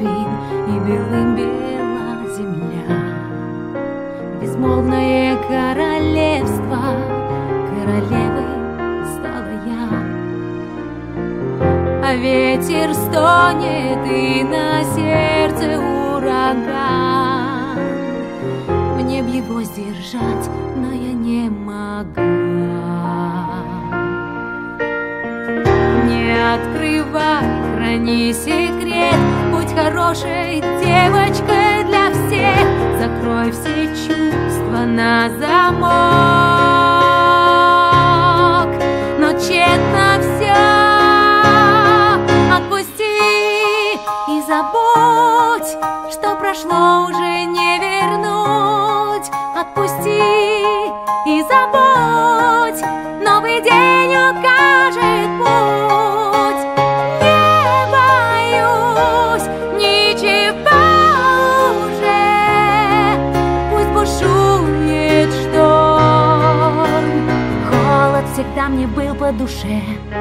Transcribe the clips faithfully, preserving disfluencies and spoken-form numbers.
равнин, и белым бела земля. Безмолвное королевство, королевой стала я. А ветер стонет, и на сердце ураган. Мне б его сдержать, но я не могла. Не открывай, храни секрет, будь хорошей девочкой для всех. Закрой все чувства на замок, но тщетно все. Отпусти и забудь, что прошло, уже не вернуть. Отпусти и забудь, новый день укажет путь. Не боюсь ничего уже, пусть бушует шторм. Холод всегда мне был по душе.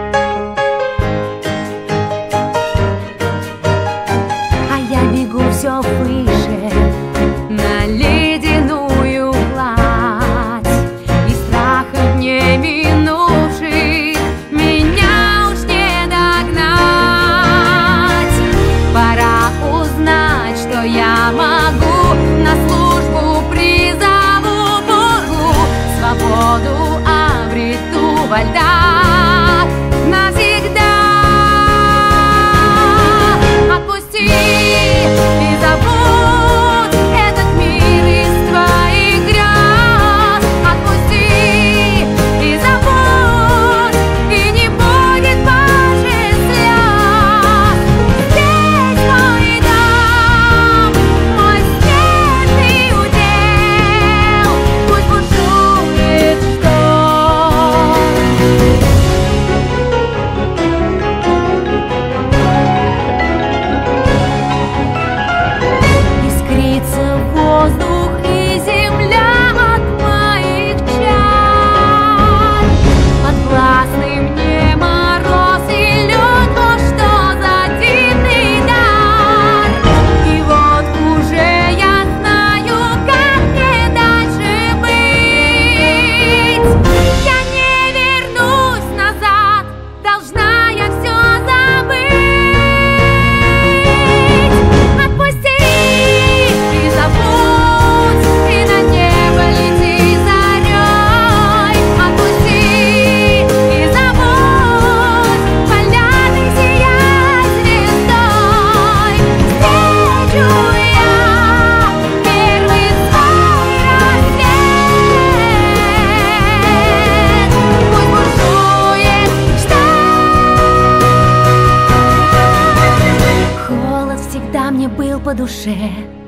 А я бегу все выше на ледяную гладь, и страхов не минувших меня уж не догнать. Пора узнать, что я могу, на службу призову бурю, свободу обрету во льдах навсегда. Отпусти и забудь этот мир из твоих грез. Отпусти и забудь, и не будет больше слез. Здесь мой дом, мой смертный удел, пусть бушует шторм. Искрится воздух и земля от моих чар. Подвластны мне мороз и лед, о, что за дивный дар! И вот уже я знаю, как мне дальше быть. Я не вернусь назад, должна я все забыть. Отпусти и забудь, и на небо лети зарей. Отпусти и забудь, полярный сияй звездой. Встречу я первый свой рассвет, пусть бушует шторм. Холод всегда мне был по душе.